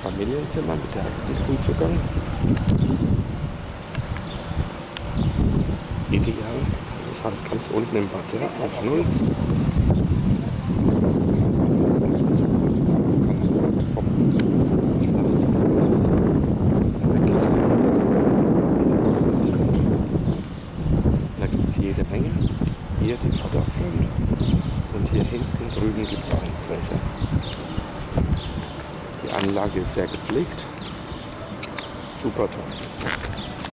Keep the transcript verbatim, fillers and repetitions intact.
Familienzimmer mit direktem Frühzugang. Ideal. Das ist halt ganz unten im Bad, ja, auf null. So Frühzugang kann man dort vom Schlafzimmer aus direkt. Da gibt es jede Menge. Hier die Vorderfront und hier hinten drüben gibt es auch noch welche. Die Anlage ist sehr gepflegt. Super toll.